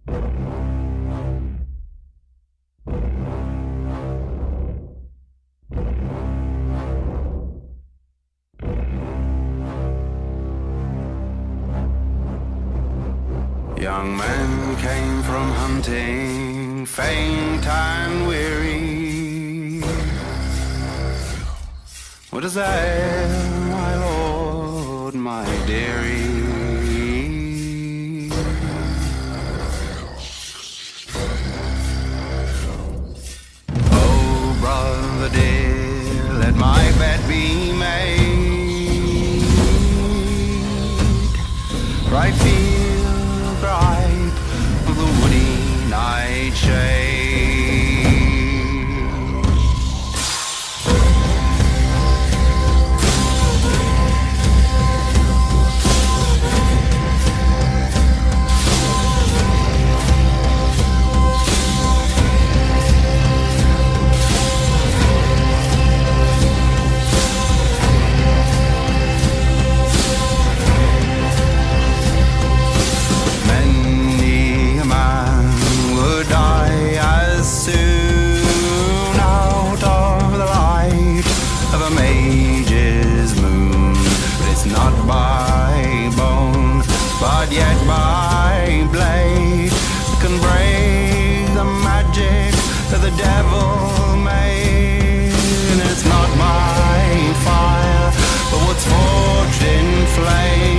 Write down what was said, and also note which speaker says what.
Speaker 1: Young men came from hunting, faint and weary. What is that, my lord, my dearie? Oh, brother dear, let my bed be made. Right field bright of the woody nightshade. Yet my blade can break the magic that the devil made. And it's not my fire, but what's forged in flame.